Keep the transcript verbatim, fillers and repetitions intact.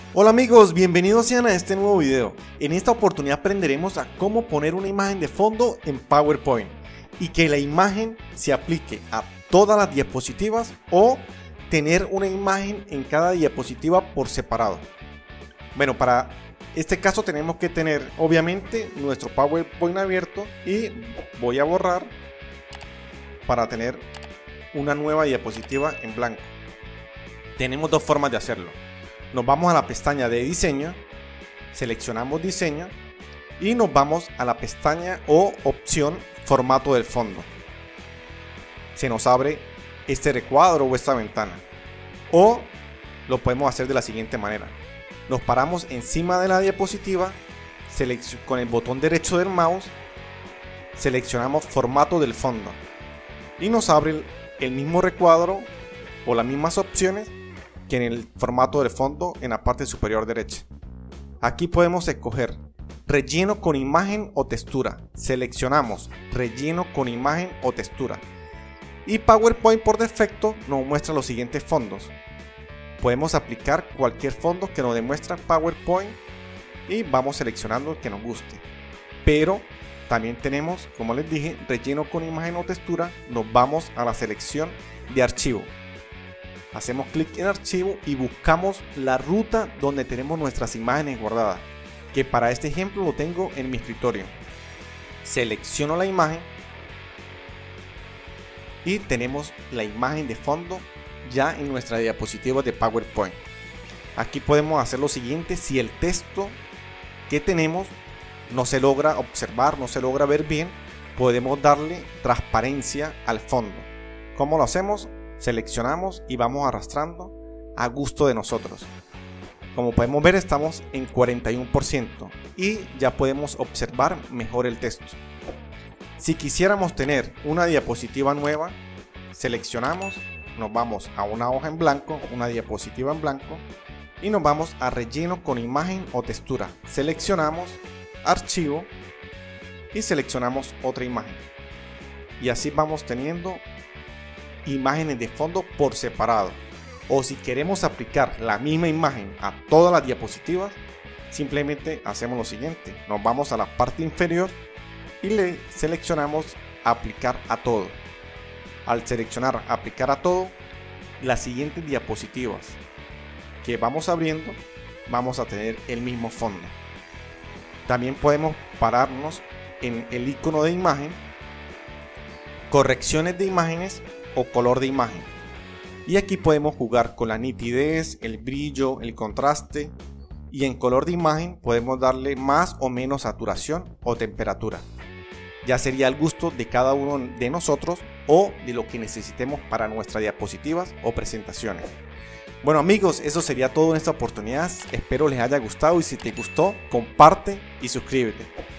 Hola amigos, bienvenidos sean a este nuevo video. En esta oportunidad aprenderemos a cómo poner una imagen de fondo en PowerPoint y que la imagen se aplique a todas las diapositivas o tener una imagen en cada diapositiva por separado. Bueno, para este caso tenemos que tener obviamente nuestro PowerPoint abierto y voy a borrar para tener una nueva diapositiva en blanco. Tenemos dos formas de hacerlo. Nos vamos a la pestaña de diseño, seleccionamos diseño y nos vamos a la pestaña o opción formato del fondo. Se nos abre este recuadro o esta ventana. O lo podemos hacer de la siguiente manera. Nos paramos encima de la diapositiva, con el botón derecho del mouse, seleccionamos formato del fondo y nos abre el mismo recuadro o las mismas opciones que en el formato del fondo en la parte superior derecha. Aquí podemos escoger relleno con imagen o textura. Seleccionamos relleno con imagen o textura. Y PowerPoint por defecto nos muestra los siguientes fondos. Podemos aplicar cualquier fondo que nos demuestra PowerPoint y vamos seleccionando el que nos guste. Pero también tenemos, como les dije, relleno con imagen o textura. Nos vamos a la selección de archivo. Hacemos clic en archivo y buscamos la ruta donde tenemos nuestras imágenes guardadas, que para este ejemplo lo tengo en mi escritorio. Selecciono la imagen y tenemos la imagen de fondo ya en nuestra diapositiva de PowerPoint. Aquí podemos hacer lo siguiente: si el texto que tenemos no se logra observar, no se logra ver bien, podemos darle transparencia al fondo. ¿Cómo lo hacemos? Seleccionamos y vamos arrastrando a gusto de nosotros. Como podemos ver, estamos en cuarenta y uno por ciento y ya podemos observar mejor el texto. Si quisiéramos tener una diapositiva nueva, seleccionamos, nos vamos a una hoja en blanco, una diapositiva en blanco y nos vamos a relleno con imagen o textura. Seleccionamos archivo y seleccionamos otra imagen y así vamos teniendo imágenes de fondo por separado. O si queremos aplicar la misma imagen a todas las diapositivas, simplemente hacemos lo siguiente: nos vamos a la parte inferior y le seleccionamos aplicar a todo. Al seleccionar aplicar a todo, las siguientes diapositivas que vamos abriendo vamos a tener el mismo fondo. También podemos pararnos en el icono de imagen, correcciones de imágenes o color de imagen, y aquí podemos jugar con la nitidez, el brillo, el contraste, y en color de imagen podemos darle más o menos saturación o temperatura. Ya sería al gusto de cada uno de nosotros o de lo que necesitemos para nuestras diapositivas o presentaciones. Bueno amigos, eso sería todo en esta oportunidad. Espero les haya gustado y si te gustó, comparte y suscríbete.